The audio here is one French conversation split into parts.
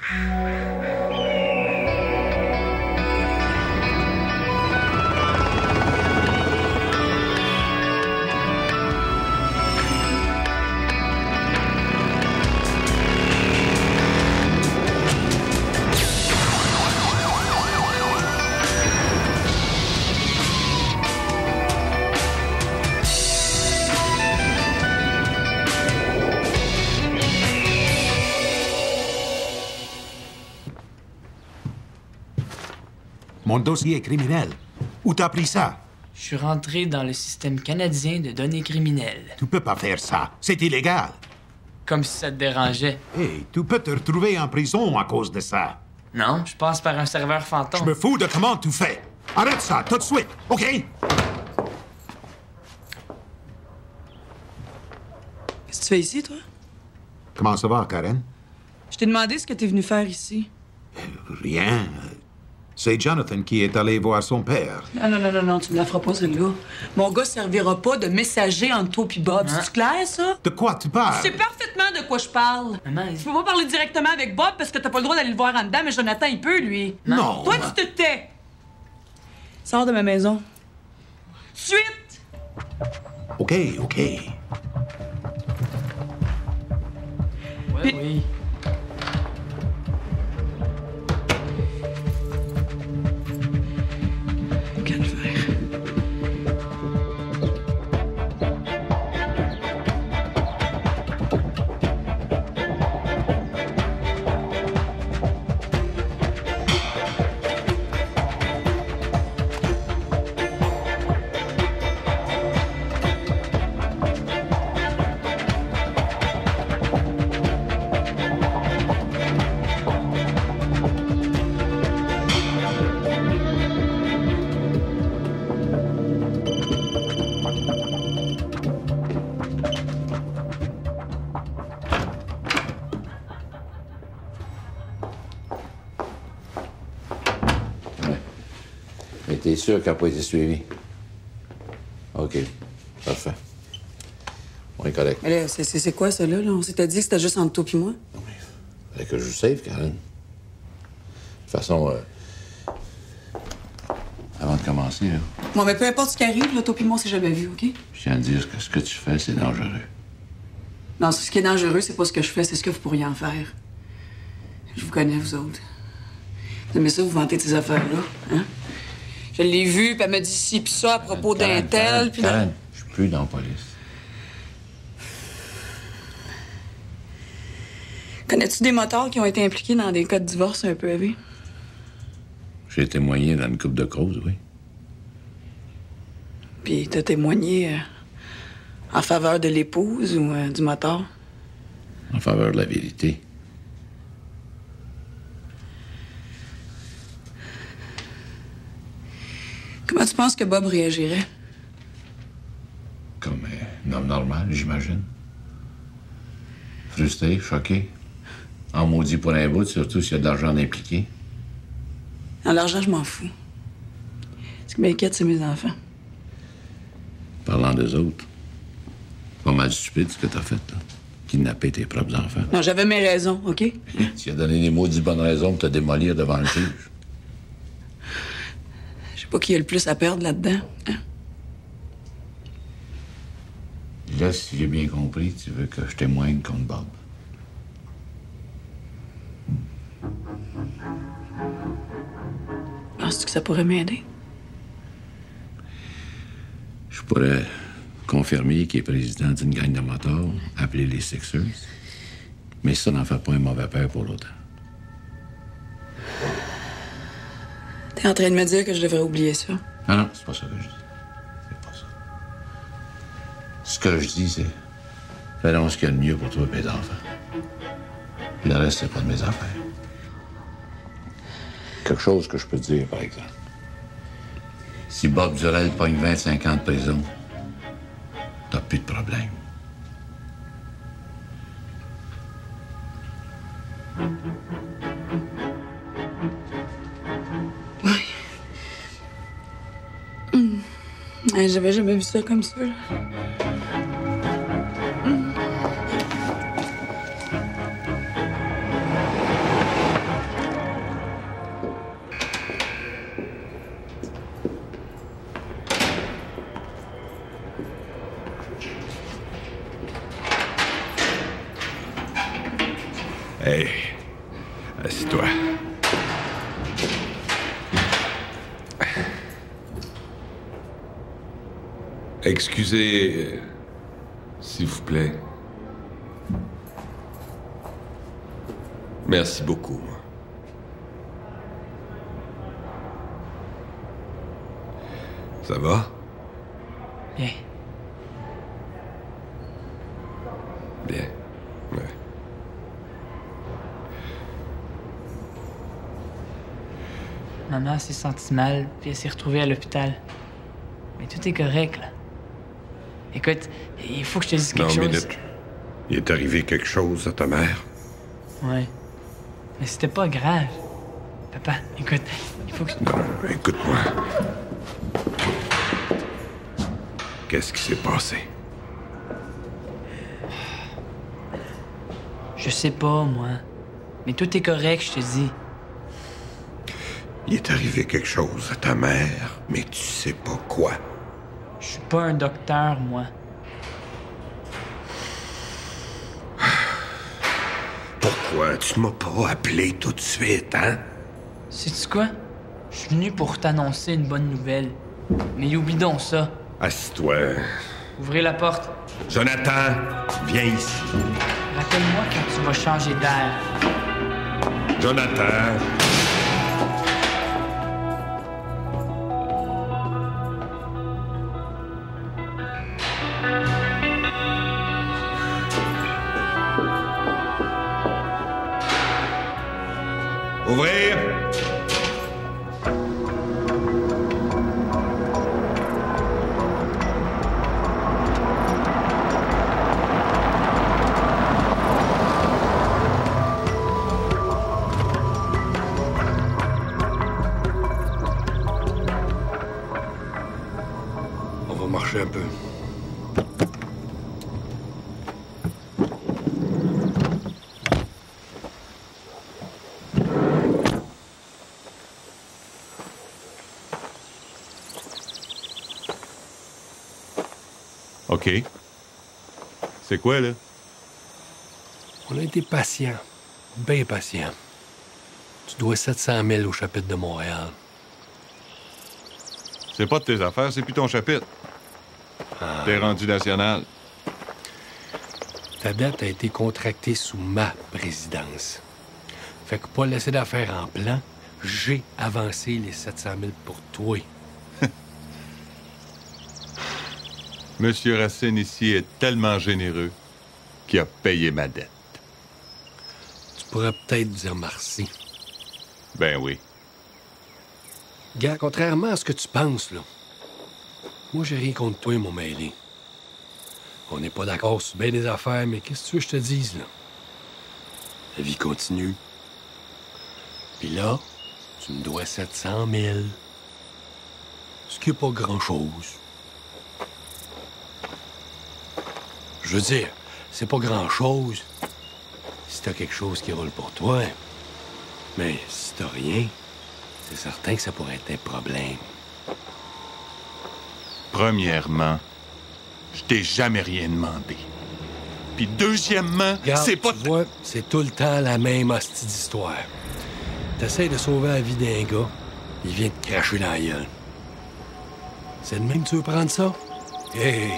Mon dossier est criminel. Où t'as pris ça? Je suis rentré dans le système canadien de données criminelles. Tu peux pas faire ça. C'est illégal. Comme si ça te dérangeait. Hey, tu peux te retrouver en prison à cause de ça. Non, je passe par un serveur fantôme. Je me fous de comment tu fais. Arrête ça, tout de suite, OK? Qu'est-ce que tu fais ici, toi? Comment ça va, Karen? Je t'ai demandé ce que t'es venu faire ici. Rien. C'est Jonathan qui est allé voir son père. Non, tu me la feras pas, celle-là. Mon gars servira pas de messager entre toi et Bob. C'est clair, ça? De quoi tu parles? Tu sais parfaitement de quoi je parle. Maman, Tu peux pas parler directement avec Bob parce que t'as pas le droit d'aller le voir en dedans, mais Jonathan, il peut, lui. Non. Toi, tu te tais. Sors de ma maison. Suite! OK. Oui. Calvaire. Mais t'es sûr qu'elle n'a pas été suivie? OK. Parfait. On est correct. Mais là, c'est quoi, ça, là? On s'était dit que c'était juste entre toi et moi. Non, mais fallait que je vous save, Karen. De toute façon, avant de commencer, là, Bon, mais peu importe ce qui arrive, là, toi et moi, on s'est jamais vu, OK? je tiens à dire que ce que tu fais, c'est dangereux. Non, ce qui est dangereux, c'est pas ce que je fais, c'est ce que vous pourriez en faire. Je vous connais, vous autres. Vous aimez ça, vous vantez de ces affaires-là, hein? Je l'ai vu, puis elle me dit ci puis ça à propos d'un tel, puis... Karen, je suis plus dans la police. Connais-tu des motards qui ont été impliqués dans des cas de divorce un peu élevés? J'ai témoigné dans une couple de causes, oui. Puis t'as témoigné en faveur de l'épouse ou du motard? En faveur de la vérité. Comment tu penses que Bob réagirait? Comme un homme normal, j'imagine. Frustré, choqué. En maudit pour un bout, surtout s'il y a de l'argent impliqué. Dans l'argent, je m'en fous. Ce qui m'inquiète, c'est mes enfants. Parlant des autres, pas mal stupide ce que t'as fait, là. Kidnapper tes propres enfants. Non, j'avais mes raisons, OK? Tu as donné des maudites bonnes raisons pour te démolir devant le juge. Je sais pas qui a le plus à perdre là-dedans. Hein? Là, si j'ai bien compris, tu veux que je témoigne contre Bob. Penses-tu que ça pourrait m'aider? Je pourrais confirmer qu'il est président d'une gang de motards, appelée les Sixers. Mais ça n'en fait pas un mauvais père pour l'autant. T'es en train de me dire que je devrais oublier ça? Non, c'est pas ça que je dis. C'est pas ça. Ce que je dis, c'est... fais donc ce qu'il y a de mieux pour toi et tes enfants. Le reste, c'est pas de mes affaires. Quelque chose que je peux te dire, par exemple. Si Bob Durel pogne 25 ans de prison, t'as plus de problème. Ouais, j'avais jamais vu ça comme ça, là. Hey, assis-toi. Excusez, s'il vous plaît. Merci beaucoup. Ça va? Bien. Bien. Ouais. Maman s'est sentie mal, puis elle s'est retrouvée à l'hôpital. Mais tout est correct, là. Écoute, il faut que je te dise quelque chose. Non, minute. Il est arrivé quelque chose à ta mère? Ouais. Mais c'était pas grave. Papa, écoute, il faut que je... Non, écoute-moi. Qu'est-ce qui s'est passé? Je sais pas, moi. Mais tout est correct, je te dis. Il est arrivé quelque chose à ta mère, mais tu sais pas quoi. Je suis pas un docteur, moi. Pourquoi tu m'as pas appelé tout de suite, hein? Sais-tu quoi? Je suis venu pour t'annoncer une bonne nouvelle. Mais oublie donc ça. Assis-toi. Ouvrez la porte. Jonathan, viens ici. Rappelle-moi quand tu vas changer d'air. Jonathan. Ouvrir. On va marcher un peu. OK. C'est quoi, là? On a été patient, bien patient. Tu dois 700 000 au chapitre de Montréal. C'est pas de tes affaires, c'est plus ton chapitre. T'es rendu national. Ta dette a été contractée sous ma présidence. Fait que pas laisser d'affaires en plan, j'ai avancé les 700 000 pour toi. Monsieur Racine ici est tellement généreux qu'il a payé ma dette. Tu pourrais peut-être dire merci. Ben oui. Gars, contrairement à ce que tu penses, là, moi, j'ai rien contre toi, mon mêlé. On n'est pas d'accord sur bien des affaires, mais qu'est-ce que tu veux que je te dise, là? La vie continue. Puis là, tu me dois 700 000. Ce qui est pas grand-chose. Je veux dire, c'est pas grand-chose si t'as quelque chose qui roule pour toi. Mais si t'as rien, c'est certain que ça pourrait être un problème. Premièrement, je t'ai jamais rien demandé. Puis deuxièmement, Regarde, c'est pas... tu vois, c'est tout le temps la même hostie d'histoire. T'essayes de sauver la vie d'un gars, il vient te cracher dans la gueule. C'est de même que tu veux prendre ça? Hey!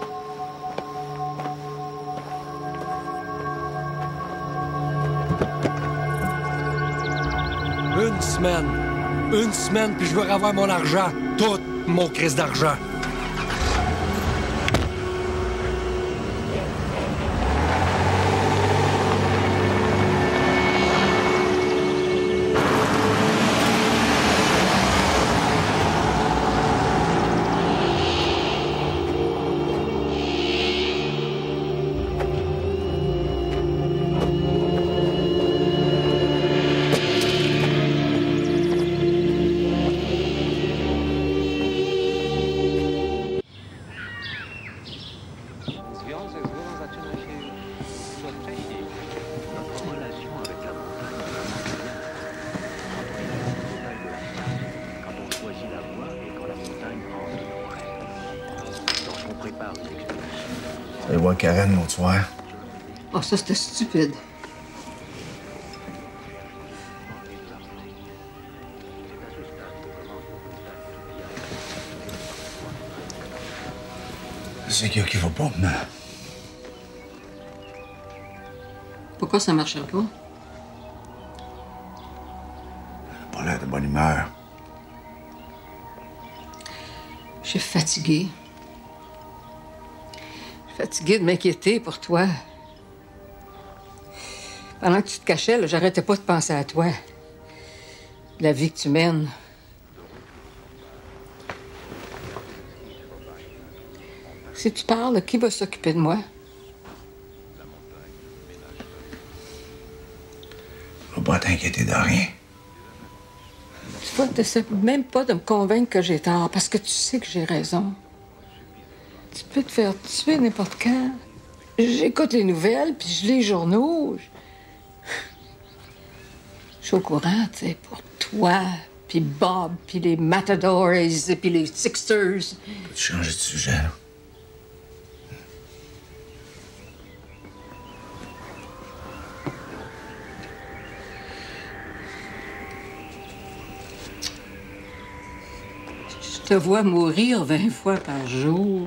Une semaine, puis je veux revoir mon argent. Tout mon crise d'argent. Allez voir Karen l'autre soir. Oh, ça, c'était stupide. C'est qu'il y a qui va pas, mais... Pourquoi ça marcherait pas? Elle a pas l'air de bonne humeur. Je suis fatiguée. Je suis fatiguée de m'inquiéter pour toi. Pendant que tu te cachais, là, j'arrêtais pas de penser à toi. De la vie que tu mènes. Si tu parles, qui va s'occuper de moi? Faut pas t'inquiéter de rien. Tu vois, t'essaies même pas de me convaincre que j'ai tort, parce que tu sais que j'ai raison. Tu peux te faire tuer n'importe quand. J'écoute les nouvelles, puis je lis les journaux. Je suis au courant, tu sais, pour toi, puis Bob, puis les Matadors, puis les Sixers. Peux-tu changer de sujet, là? Je te vois mourir 20 fois par jour.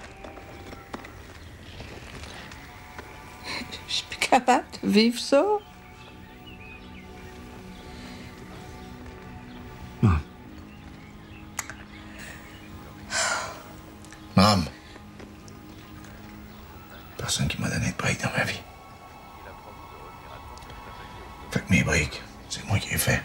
Je suis plus capable de vivre ça. Maman. Personne qui m'a donné de break dans ma vie. Fait que mes breaks, c'est moi qui les fais.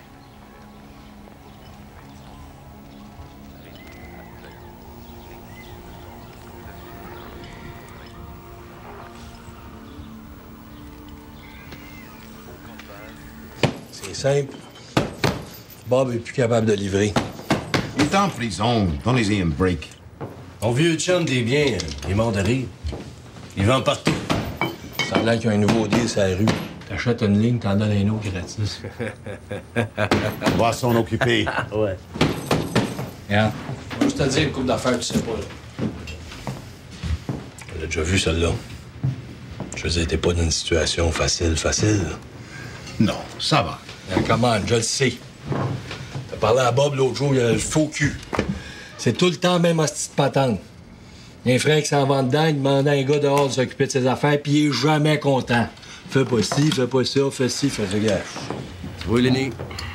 C'est simple. Bob est plus capable de livrer. Il est en prison. Donnez-y un break. Mon vieux chum des biens, il est mort de rire. Il vend partout. Ça a l'air qu'il y a un nouveau deal sur la rue. T'achètes une ligne, t'en donnes un autre gratis. On va s'en occuper. Ouais. Regarde. Moi, je te dis une couple d'affaires, tu sais pas, là. On l'a déjà vu, celle-là. Je veux dire, t'es pas dans une situation facile. Non, ça va. Comment, je le sais. T'as parlé à Bob l'autre jour, il a le faux cul. C'est tout le temps même hostie de patente. Il y a un frère qui s'en va dedans, il demande à un gars dehors de s'occuper de ses affaires, puis il est jamais content. Fais pas ci, fais pas ça, fais ci, fais ça, gars. Tu vois, Lenny?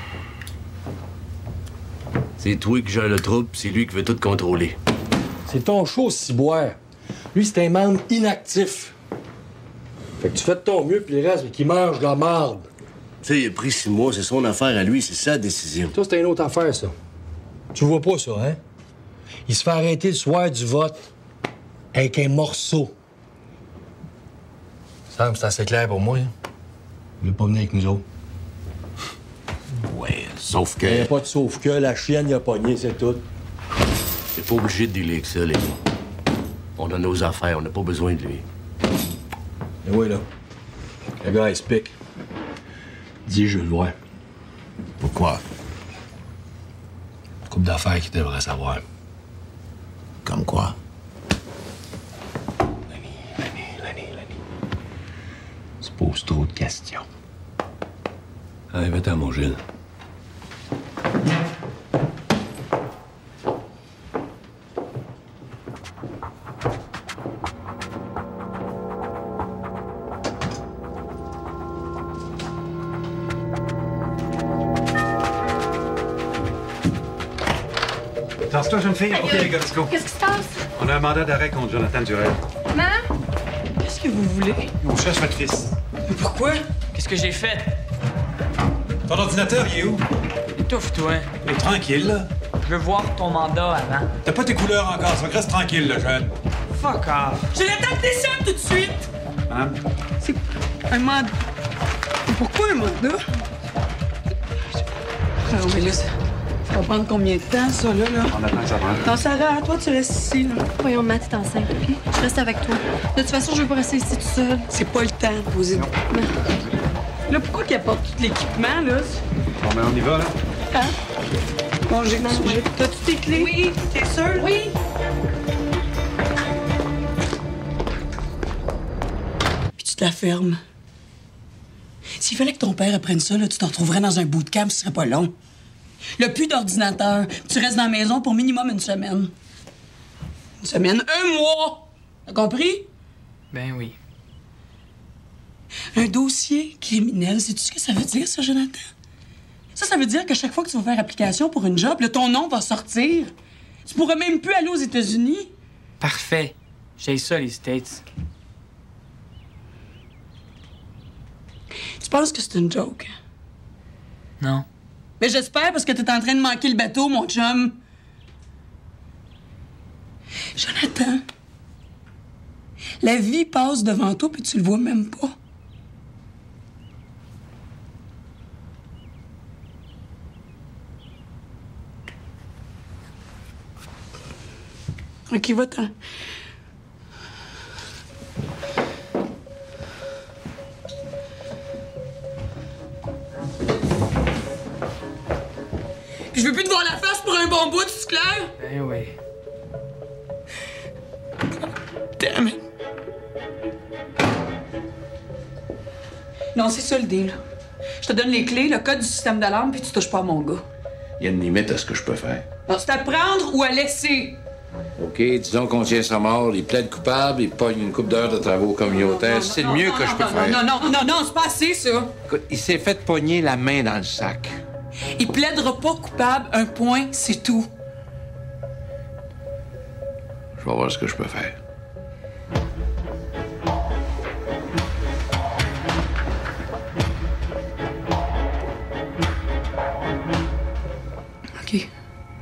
C'est toi qui gère le trouble, c'est lui qui veut tout contrôler. C'est ton show, ciboire. Lui, c'est un membre inactif. Fait que tu fais de ton mieux, puis le reste, qu'il mange de la marde. Tu sais, il a pris 6 mois, c'est son affaire à lui, c'est sa décision. Ça, c'est une autre affaire, ça. Tu vois pas ça, hein? Il se fait arrêter le soir du vote avec un morceau. Sam, c'est assez clair pour moi, hein? Il veut pas venir avec nous autres. Ouais, sauf Il n'y a que... pas de sauf que, la chienne, il a pogné, c'est tout. T'es pas obligé de dealer avec ça, Lenny. On a nos affaires, on n'a pas besoin de lui. Et oui, là. Le gars, il se pique. Dis, je veux le voir. Pourquoi? Une couple d'affaires qu'il devrait savoir. Comme quoi? Lenny. Tu poses trop de questions. Allez, va-t'en, mon Gilles. Tasse-toi, jeune fille. OK, les gars, let's go. Qu'est-ce qui se passe? On a un mandat d'arrêt contre Jonathan Durel. Maman? Qu'est-ce que vous voulez? On cherche votre fils. Mais pourquoi? Qu'est-ce que j'ai fait? Ton ordinateur, il est où? Étouffe-toi. Il est tranquille, là. Je veux voir ton mandat avant. T'as pas tes couleurs encore, ça reste tranquille, le jeune. Fuck off. Jonathan, descends tout de suite! Hein? C'est un mandat. Pourquoi un mandat? Ah, mais là, ça va prendre combien de temps, ça, là? On attend que ça rentre. Non, Sarah, toi, tu restes ici, là. Voyons, Matt, t'es enceinte, OK? Je reste avec toi. De toute façon, je veux pas rester ici toute seule. C'est pas le temps de poser. Là, pourquoi qu'il apporte tout l'équipement, là? Bon, ben, on y va, là. Hein? Bon, t'as-tu tes clés? Oui. T'es sûr? Oui. Puis tu te la fermes. S'il fallait que ton père apprenne ça, là, tu t'en retrouverais dans un bootcamp, ce serait pas long. Le plus d'ordinateur. Tu restes dans la maison pour minimum une semaine. Une semaine? Un mois! T'as compris? Ben oui. Un dossier criminel, sais-tu ce que ça veut dire, ça, Jonathan? Ça veut dire que chaque fois que tu vas faire application pour une job, là, ton nom va sortir. Tu pourras même plus aller aux États-Unis. Parfait. J'ai ça, les States. Tu penses que c'est une joke? Non. Mais j'espère, parce que t'es en train de manquer le bateau, mon chum. Jonathan, la vie passe devant toi, puis tu le vois même pas. OK, va-t'en. Je veux plus te voir la face pour un bon bout, c'est clair? Ben oui. Damn it. Non, c'est ça le deal. Je te donne les clés, le code du système d'alarme, puis tu touches pas à mon gars. Il y a une limite à ce que je peux faire. Non, c'est à prendre ou à laisser. OK, disons qu'on tient sa mort, il plaide coupable, il pogne une couple d'heures de travaux communautaires. C'est le mieux que je peux faire. Non, c'est pas assez, ça. Écoute, il s'est fait pogner la main dans le sac. Il plaidera pas coupable, un point, c'est tout. Je vais voir ce que je peux faire. OK.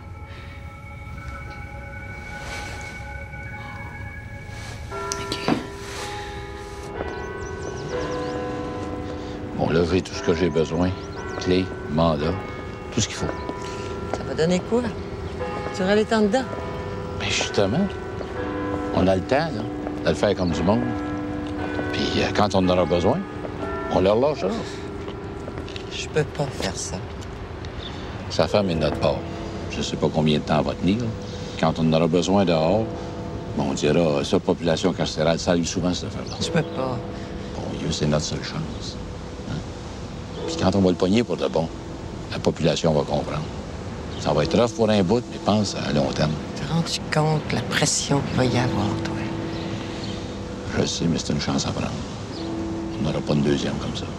Bon, là, j'ai tout ce que j'ai besoin. Clé, mandat, tout ce qu'il faut. Ça va donner quoi? Tu auras les temps dedans? Ben justement, on a le temps, là, de le faire comme du monde. Puis quand on en aura besoin, on leur lâchera. Je peux pas faire ça. Sa femme est de notre part. Je sais pas combien de temps elle va tenir. Quand on en aura besoin dehors, bon, on dira, ça, population carcérale, ça arrive souvent, cette affaire-là. Je peux pas. Bon Dieu, c'est notre seule chance. Hein? Puis quand on va le pogner pour de bon, la population va comprendre. Ça va être rough pour un bout, mais pense à long terme. Te rends-tu compte la pression qu'il va y avoir, toi? Je sais, mais c'est une chance à prendre. On n'aura pas une deuxième comme ça.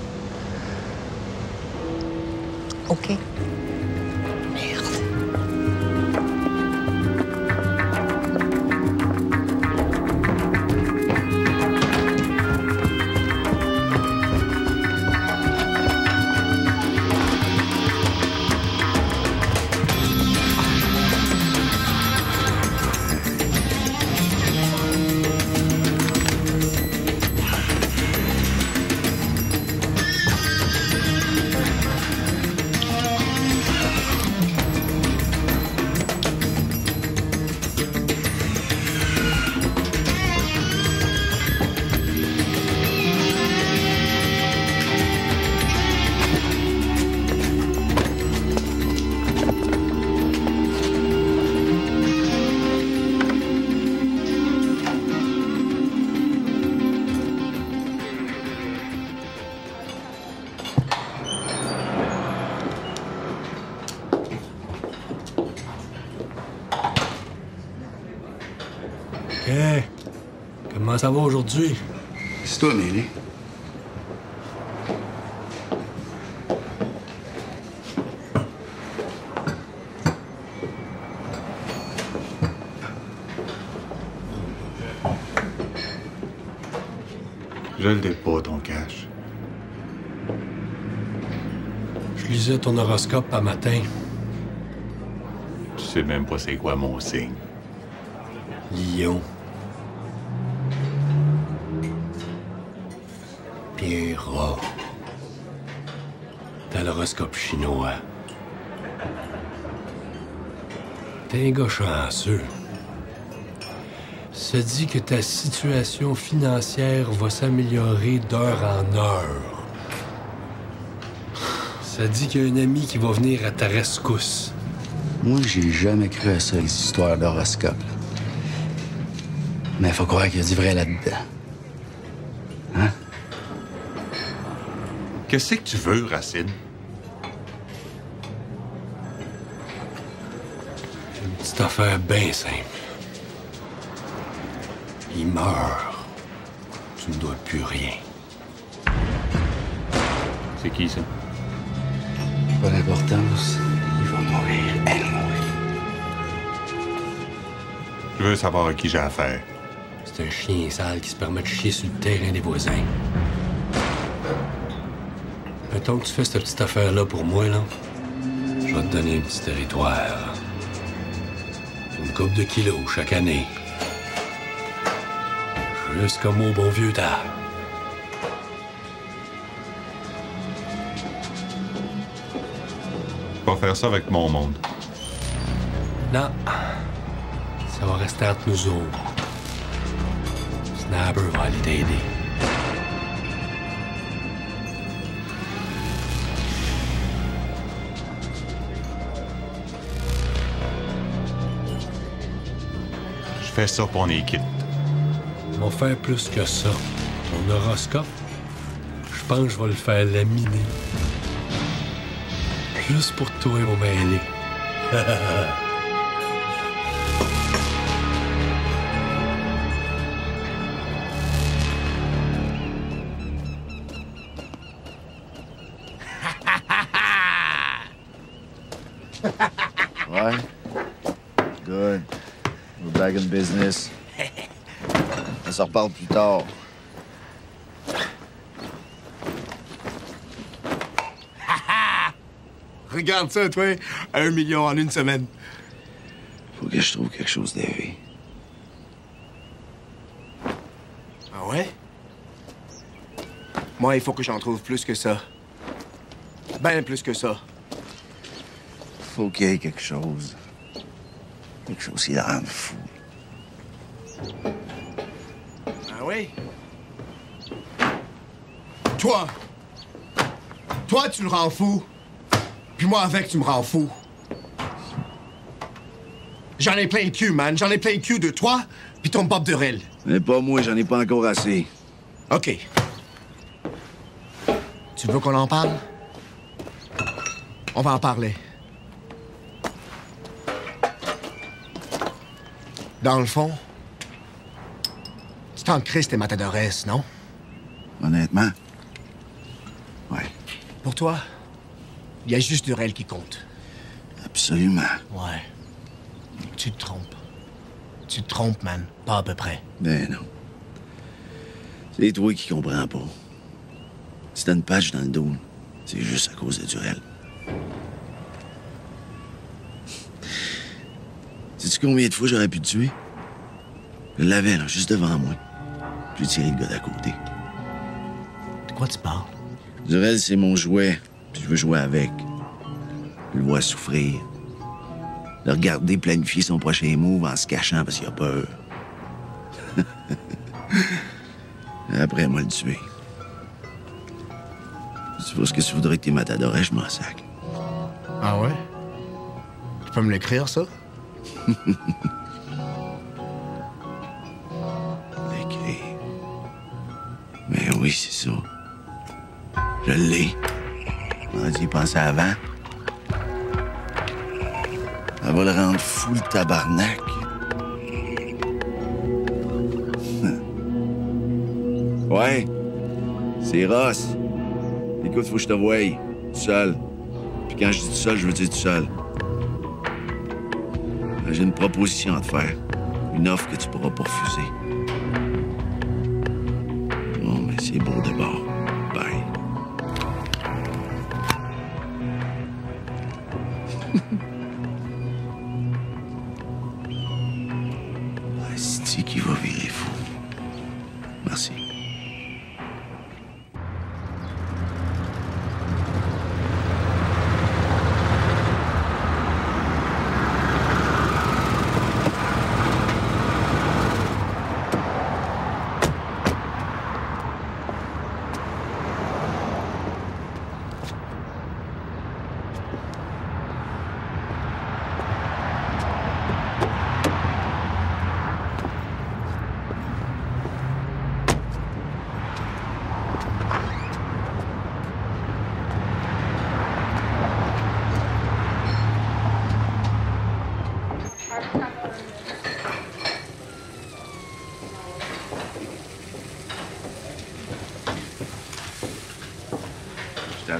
OK. Merde. Hey, comment ça va aujourd'hui? C'est toi, Nelly. Je le l'ai pas, ton cash. Je lisais ton horoscope un matin. Tu sais même pas c'est quoi mon signe. Lion. Puis rat. T'as l'horoscope chinois. T'es un gars chanceux. Ça dit que ta situation financière va s'améliorer d'heure en heure. Ça dit qu'il y a un ami qui va venir à ta rescousse. Moi, j'ai jamais cru à ça, les histoires d'horoscope. Mais faut croire qu'il y a du vrai là-dedans. Hein? Qu'est-ce que tu veux, Racine? Une petite affaire bien simple. il meurt. Tu ne dois plus rien. C'est qui, ça? Pas d'importance. Il va mourir. Elle mourir. Je veux savoir à qui j'ai affaire. C'est un chien sale qui se permet de chier sur le terrain des voisins. Mettons que tu fais cette petite affaire-là pour moi, là. Je vais te donner un petit territoire. Une couple de kilos chaque année. Juste comme au bon vieux temps. Pas faire ça avec mon monde. Non. Ça va rester entre nous autres. Snapper va aller t'aider. Je fais ça pour les quitte. On va faire plus que ça. Ton horoscope, je pense que je vais le faire laminer. Juste pour toi, mon mêlé. Ouais. Good. We're back in business. On se reparle plus tard. Regarde ça, toi. 1 million en une semaine. Faut que je trouve quelque chose d'heavy. Ah ouais? Moi, il faut que j'en trouve plus que ça. Ben plus que ça. Faut qu'il y ait quelque chose. Quelque chose qui le rende fou. Ah ouais? Toi! Toi, tu le rends fou. Puis moi, avec, tu me rends fou. J'en ai plein le cul, man. J'en ai plein le cul de toi, puis ton Bob Durrell. Mais pas moi, j'en ai pas encore assez. OK. Tu veux qu'on en parle? On va en parler. Dans le fond, tu t'en crisses tes matadores, non? Honnêtement? Ouais. Pour toi, il y a juste Durrell qui compte. Absolument. Ouais. Tu te trompes. Tu te trompes, man. Pas à peu près. Ben non. C'est toi qui comprends pas. Si t'as une patch dans le dos, c'est juste à cause de Durrell. Sais-tu combien de fois j'aurais pu te tuer? Je l'avais, là, juste devant moi. J'ai tiré le gars d'à côté. De quoi tu parles? Durrell, c'est mon jouet, puis je veux jouer avec. Je le vois souffrir. Le regarder planifier son prochain move en se cachant parce qu'il a peur. Après, moi, le tuer. Tu vois ce que tu voudrais que tes matadores, je m'en sac. Ah ouais? Tu peux me l'écrire, ça? L'écrire. Mais oui, c'est ça. Je l'ai. On a dit y penser avant. Ça va le rendre fou, le tabarnak. Ouais. C'est Ross. Écoute, faut que je te voie. Tout seul. Puis quand je dis tout seul, je veux dire tout seul. J'ai une proposition à te faire. Une offre que tu pourras pas refuser. Bon, mais c'est beau d'abord. Bye. C'est qui va virer fou. Merci.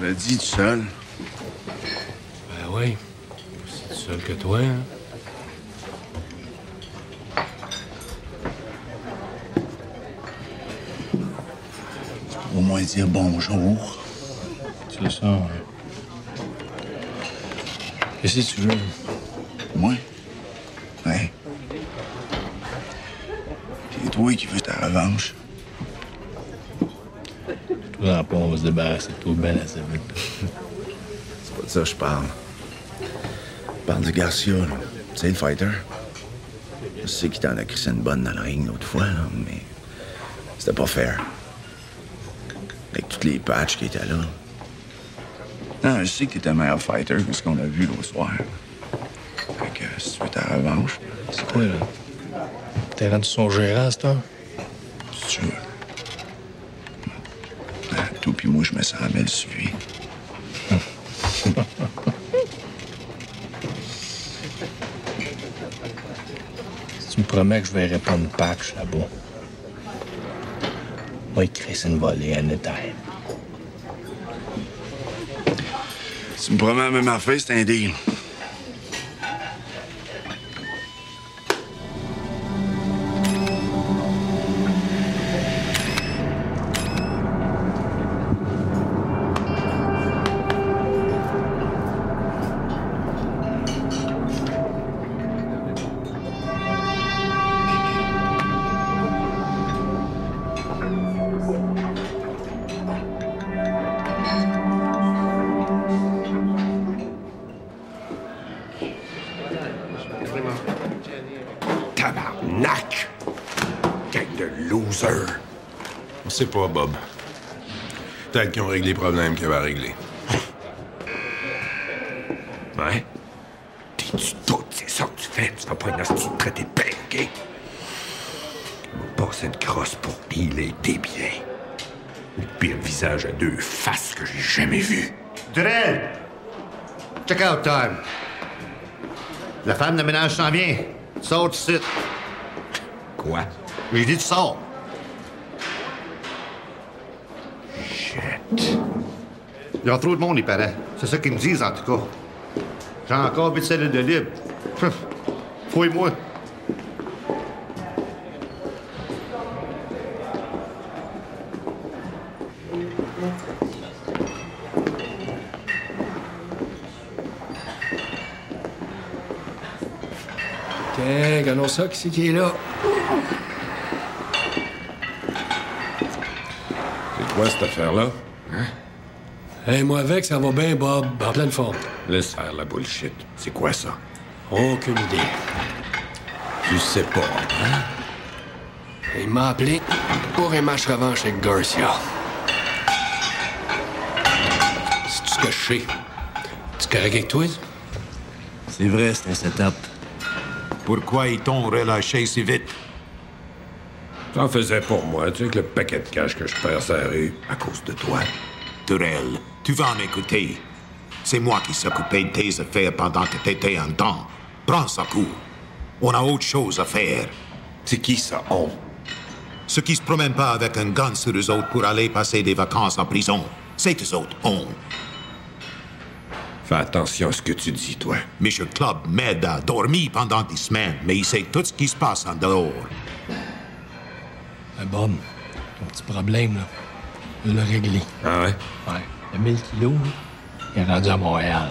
l'avais dit, tout seul. Ben oui. C'est tout seul que toi, hein? Au moins dire bonjour. C'est ça, ouais. Qu'est-ce que tu veux? Moi? Ouais. C'est toi qui veux ta revanche. Tout dans le on va se débarrasser de toi bien assez vite. C'est pas de ça que je parle. Je parle de Garcia, là. Tu sais, le fighter. Je sais qu'il t'en a crissé une bonne dans le ring l'autre fois, là, mais c'était pas fair. Avec tous les patchs qui étaient là. Non, je sais que t'étais un meilleur fighter que ce qu'on a vu l'autre soir. Fait que si tu veux ta revanche... C'est quoi, là? T'es rendu son gérant, c'est ça? Si tu veux. Toi puis moi, je me sens mal suivi. Si tu me promets que je verrai pas une patch là-bas, moi, il crée une volée anytime. Si tu me promets la même affaire, c'est un deal. Tabarnak! Gang de losers! On sait pas, Bob. Peut-être qu'ils ont réglé les problèmes qu'ils avaient à régler. Ouais? T'es-tu tout? C'est ça que tu fais? Tu vas pas une hostie de traité de peine, OK? Il m'a passé une crosse pour healer tes biens. Le pire visage à deux faces que j'ai jamais vu. Durel! Check out time. La femme de ménage s'en vient. Sors du site. Quoi? J'ai dit tu sors. Shit. Il y a trop de monde, il paraît. C'est ça qu'ils me disent, en tout cas. J'ai encore 8 cellules de libre. Fouille-moi. Tiens, regardons ça, qui c'est qui est là? C'est quoi cette affaire-là? Hein? Hey, moi avec, ça va bien, Bob. En pleine forme. Laisse faire la bullshit. C'est quoi ça? Aucune idée. Tu sais pas, hein? Il m'a appelé pour un match revanche avec Garcia. C'est tout ce que je sais. Tu correct avec toi? C'est vrai, c'est un setup. Pourquoi ils t'ont relâché si vite? T'en faisais pour moi, tu sais, avec le paquet de cash que je perds sur la rue. À cause de toi. Durel, tu vas m'écouter. C'est moi qui s'occupais de tes affaires pendant que t'étais en temps. Prends ça court. On a autre chose à faire. C'est qui ça, on? Ceux qui se promènent pas avec un gun sur eux autres pour aller passer des vacances en prison. C'est eux autres, on. Fais attention à ce que tu dis, toi. Monsieur Club m'aide à dormir pendant des semaines, mais il sait tout ce qui se passe en dehors. Hey Bob, ton petit problème, là, je l'ai réglé. Ah ouais? Ouais. Le 1000 kilos, là, il est rendu à Montréal.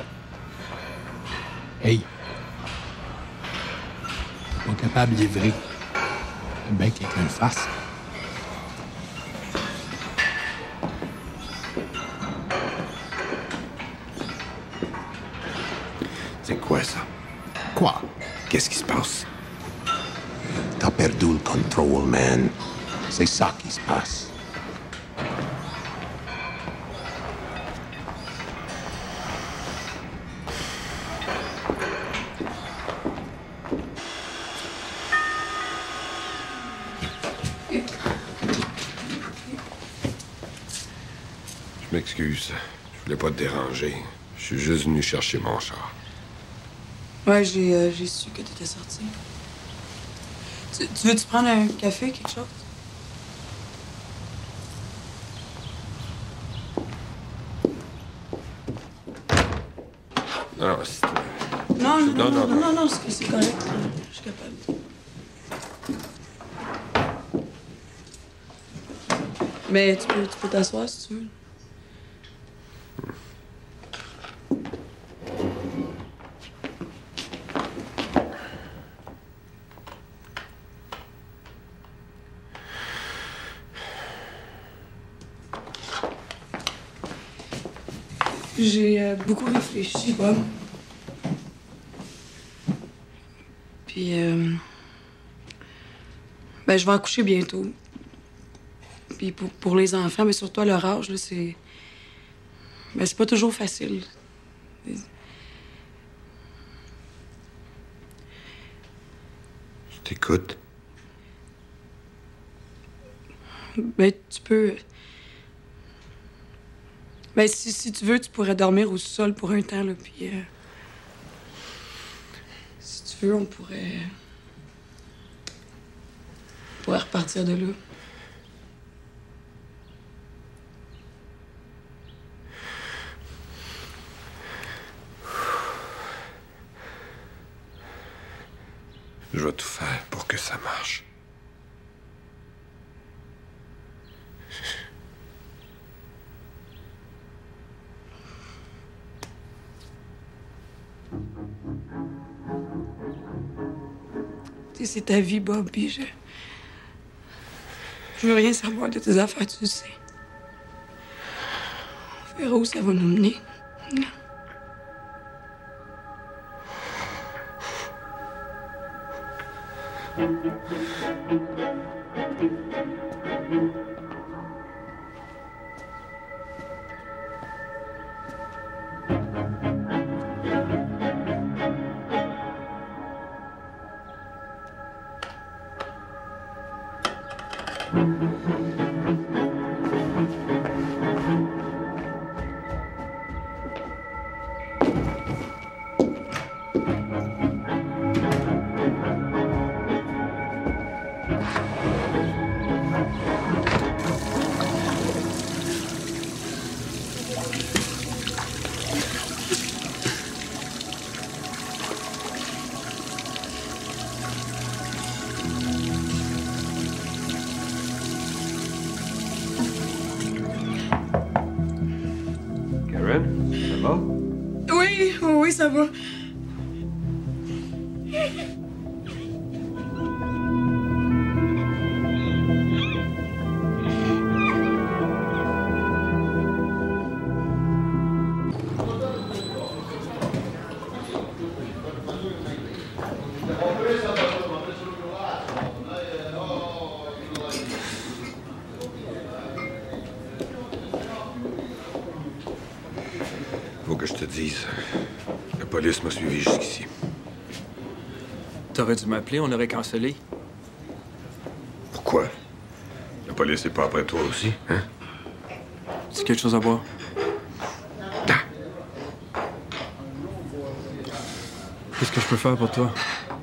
Hey! Pas capable de livrer. C'est bien que quelqu'un le fasse. C'est quoi ça? Quoi? Qu'est-ce qui se passe? T'as perdu le contrôle, man. C'est ça qui se passe. Je m'excuse. Je voulais pas te déranger. Je suis juste venu chercher mon char. Ouais, j'ai su que t'étais sorti. Tu veux-tu prendre un café, quelque chose? Non, c'est... Non, c'est correct. Je suis capable. Mais tu peux t'asseoir si tu veux. J'ai beaucoup réfléchi, Bob. Puis, ben, je vais accoucher bientôt. Puis pour les enfants, mais surtout à leur âge, là, c'est... Ben, c'est pas toujours facile. Je t'écoute. Ben, tu peux... Ben, si tu veux, tu pourrais dormir au sol pour un temps, là, puis... si tu veux, on pourrait repartir de là. Je vais tout faire pour que ça marche. C'est ta vie, Bob, puis je veux rien savoir de tes affaires, tu le sais. On verra où ça va nous mener. Ça va? Oui, ça va. Faut que je te dise. La police m'a suivi jusqu'ici. T'aurais dû m'appeler, on aurait cancellé. Pourquoi? La police est pas après toi aussi, hein? C'est quelque chose à boire? Qu'est-ce que je peux faire pour toi?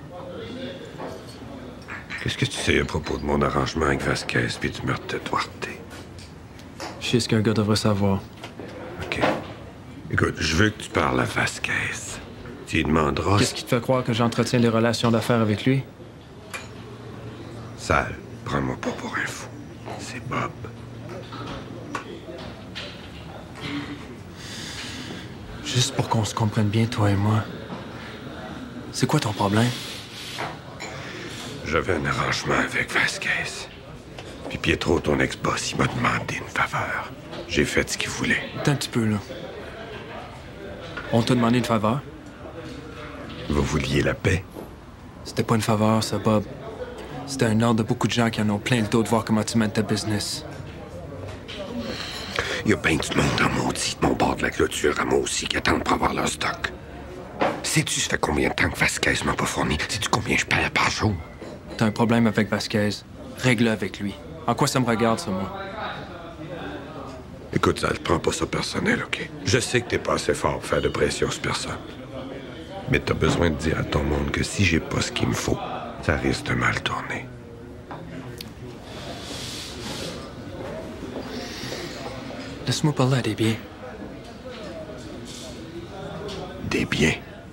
Qu'est-ce que tu sais à propos de mon arrangement avec Vasquez puis du meurtre de Duarte? Je sais ce qu'un gars devrait savoir. OK. Écoute, je veux que tu parles à Vasquez. Tu lui demanderas... Qu'est-ce qui te fait croire que j'entretiens des relations d'affaires avec lui? Sale, prends-moi pas pour un fou. C'est Bob. Juste pour qu'on se comprenne bien, toi et moi. C'est quoi ton problème? J'avais un arrangement avec Vasquez. Puis Pietro, ton ex-boss, il m'a demandé une faveur. J'ai fait ce qu'il voulait. Attends un petit peu, là. On t'a demandé une faveur? Vous vouliez la paix? C'était pas une faveur, ça, Bob. C'était un ordre de beaucoup de gens qui en ont plein le dos de voir comment tu mènes ta business. Il y a bien du monde en maudit de mon bord de la clôture à moi aussi qui attendent pour avoir leur stock. Sais-tu ça fait combien de temps que Vasquez m'a pas fourni? Sais-tu combien je paye par jour? T'as un problème avec Vasquez. Règle-le avec lui. En quoi ça me regarde, ça, moi? Écoute, Sal, prends pas ça personnel, OK? Je sais que t'es pas assez fort pour faire de pression sur personne. Mais t'as besoin de dire à ton monde que si j'ai pas ce qu'il me faut, ça risque de mal tourner. Laisse-moi parler à des biens. des biens.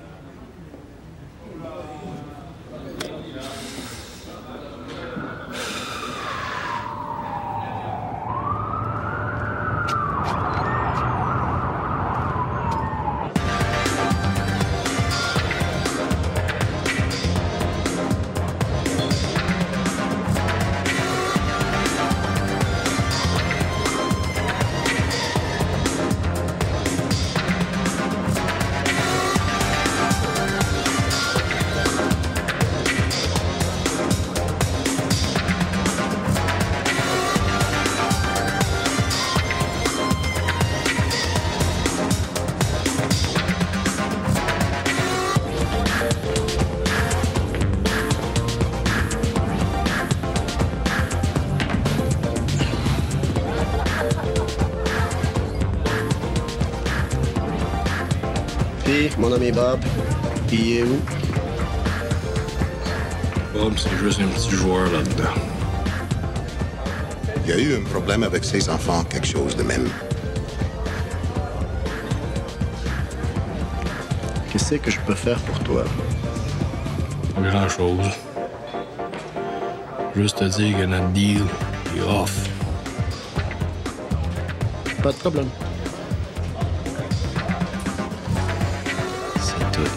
Puis, mon ami Bob, il est où? Bob, c'est juste un petit joueur là-dedans. Il y a eu un problème avec ses enfants, quelque chose de même. Qu'est-ce que je peux faire pour toi? Pas grand-chose. Juste te dire que notre deal est off. Pas de problème. C'est tout.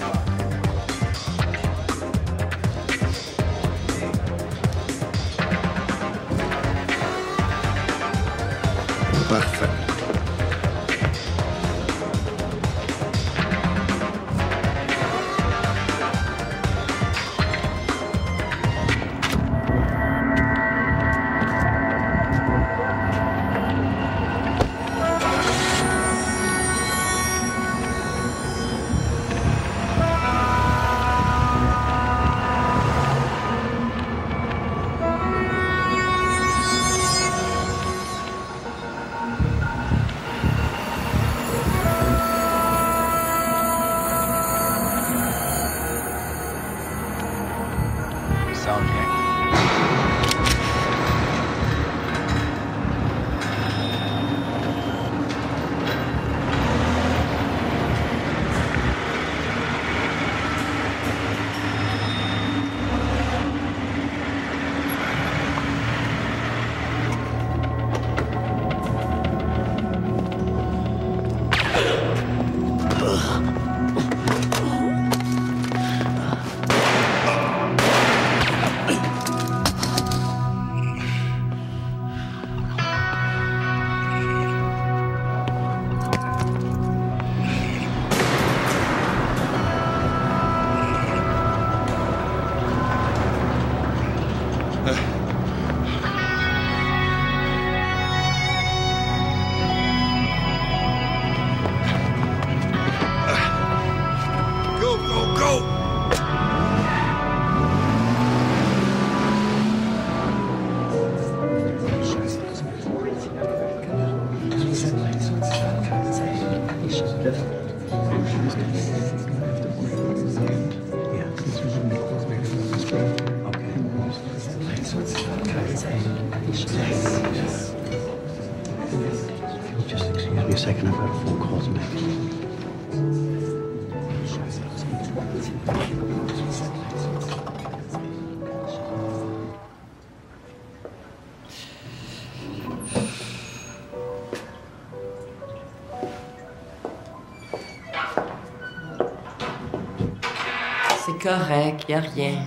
Parfait. Just excuse me a second, I've got a phone call to make. C'est correct, y a rien.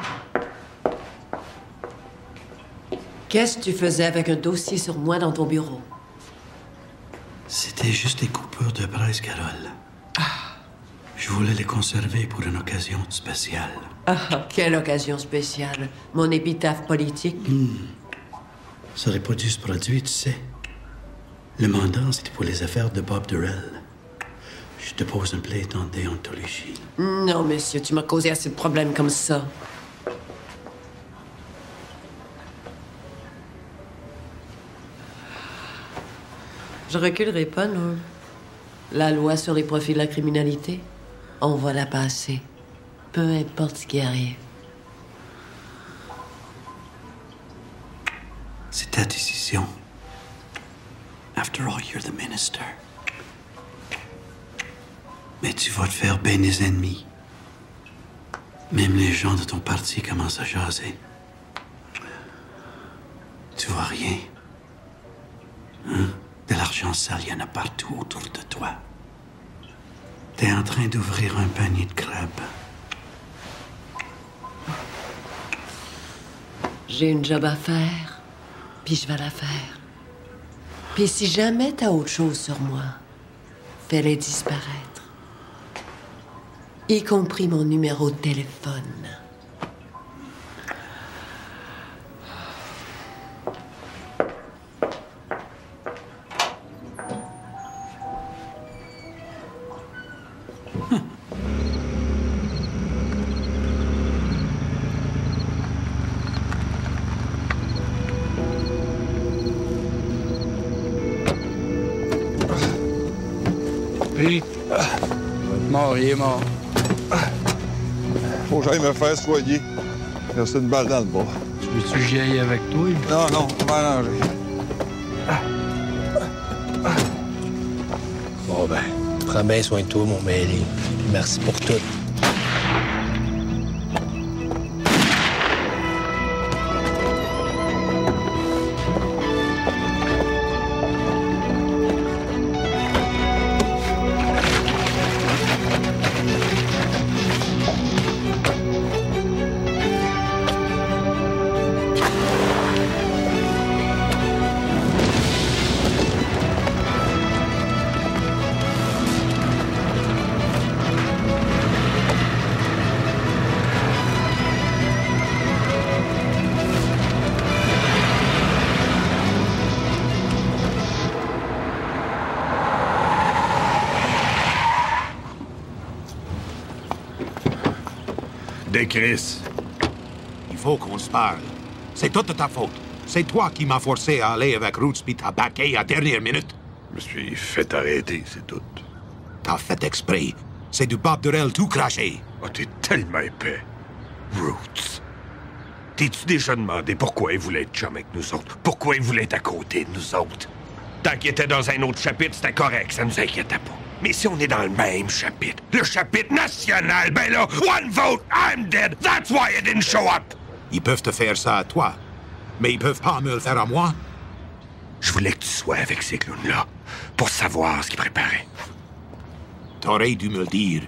Qu'est-ce que tu faisais avec un dossier sur moi dans ton bureau? C'était juste des coupures de presse, Carole. Je voulais les conserver pour une occasion spéciale. Ah, quelle occasion spéciale. Mon épitaphe politique. Ça n'aurait pas dû se produire, tu sais. Le mandat, c'était pour les affaires de Bob Durrell. Je te pose une plainte en déontologie. Non, monsieur, tu m'as causé assez de problèmes comme ça. Je reculerai pas, non. La loi sur les profits de la criminalité, on va la passer. Peu importe ce qui arrive. C'est ta décision. After all, you're the minister. Mais tu vas te faire bien des ennemis. Même les gens de ton parti commencent à jaser. Tu vois rien. Hein? De l'argent sale, il y en a partout autour de toi. T'es en train d'ouvrir un panier de crabes. J'ai une job à faire, puis je vais la faire. Puis si jamais t'as autre chose sur moi, fais-les disparaître. Y compris mon numéro de téléphone. Puis, mort, il est mort. Faut que j'aille me faire soigner. Il reste une balle dans le bras. Tu veux-tu que j'y aille avec toi? Non, on va arranger. Bon, ben, prends bien soin de toi, mon mêlé. Puis merci pour tout. Chris, il faut qu'on se parle. C'est toute ta faute. C'est toi qui m'as forcé à aller avec Roots puis t'as baqué à dernière minute. Je me suis fait arrêter, c'est tout. T'as fait exprès. C'est du Bob Durrell tout craché. Oh, t'es tellement épais. Roots. T'es-tu déjà demandé pourquoi il voulait être chum avec nous autres? Pourquoi il voulait être à côté de nous autres? Tant qu'il était dans un autre chapitre, c'était correct, ça nous inquiétait pas. Mais si on est dans le même chapitre, le chapitre national, ben là, one vote, I'm dead. That's why I didn't show up. Ils peuvent te faire ça à toi, mais ils peuvent pas me le faire à moi. Je voulais que tu sois avec ces clowns-là pour savoir ce qu'ils préparaient. T'aurais dû me le dire.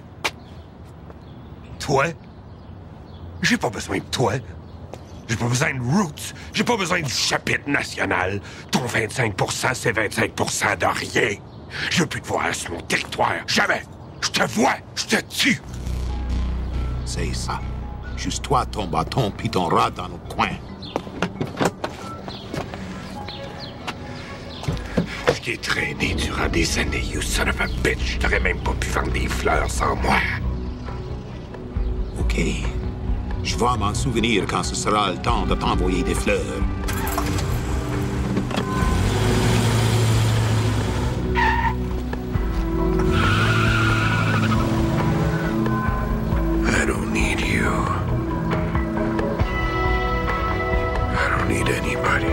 Toi? J'ai pas besoin de toi. J'ai pas besoin de Roots. J'ai pas besoin du chapitre national. Ton 25%, c'est 25% de rien. Je veux plus te voir sur mon territoire. Jamais. Je te vois. Je te tue. C'est ça. Juste toi, ton bâton, puis ton rat dans notre coin. Je t'ai traîné durant des années, you son of a bitch. T'aurais même pas pu vendre des fleurs sans moi. OK. Je vais m'en souvenir quand ce sera le temps de t'envoyer des fleurs. I don't need you. I don't need anybody.